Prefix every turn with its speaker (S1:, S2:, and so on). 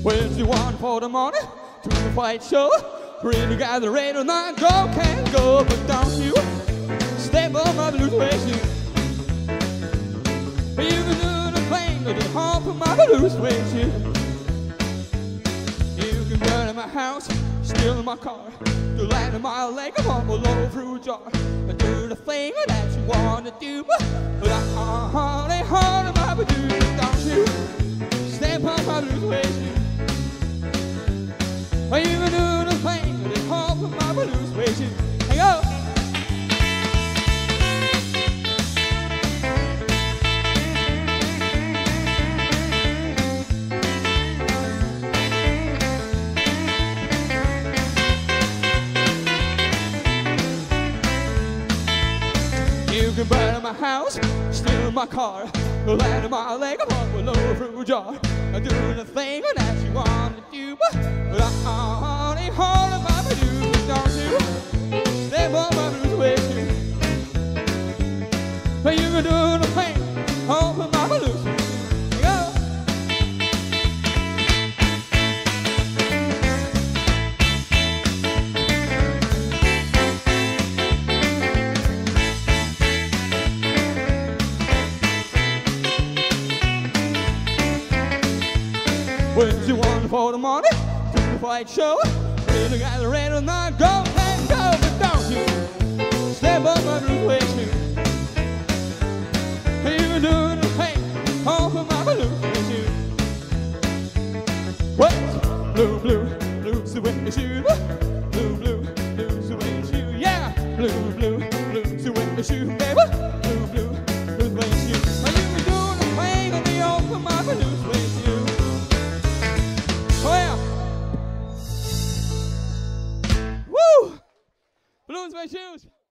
S1: Where's the one for the money to the fight show? Really got the radar, not go, can't go, but don't you step on my blue suede shoe. You can do the thing to the hump of my blue suede shoe. You can burn in my house, steal in my car, to land in my leg, I'm on a low through jar. Do the thing that you want to do, but honey, honey, my blue, don't you step on my blue suede shoe. You can do the thing that is hard for my blue suede shoe. Hey, go! You can burn my house, steal my car, land in my leg, I'm on a low through jar. Do the thing that you want to do, but honey, honey, my blue, don't you step on my blue suede shoe. You can do the thing, open my blue suede shoe. Go! Where's you want for the money to the fight show? Really got the red or not, go and go, but don't you step on my blue suede shoe. You can do the thing off of my blue suede shoe. What's blue, blue, blue suede shoe? Blue, blue, blue suede shoe, yeah. Blue, blue, blue suede shoe, baby. Blue, blue, blue suede shoe. You can do the thing on the off of my blue suede shoe. Oh yeah! Woo! Blue suede shoes!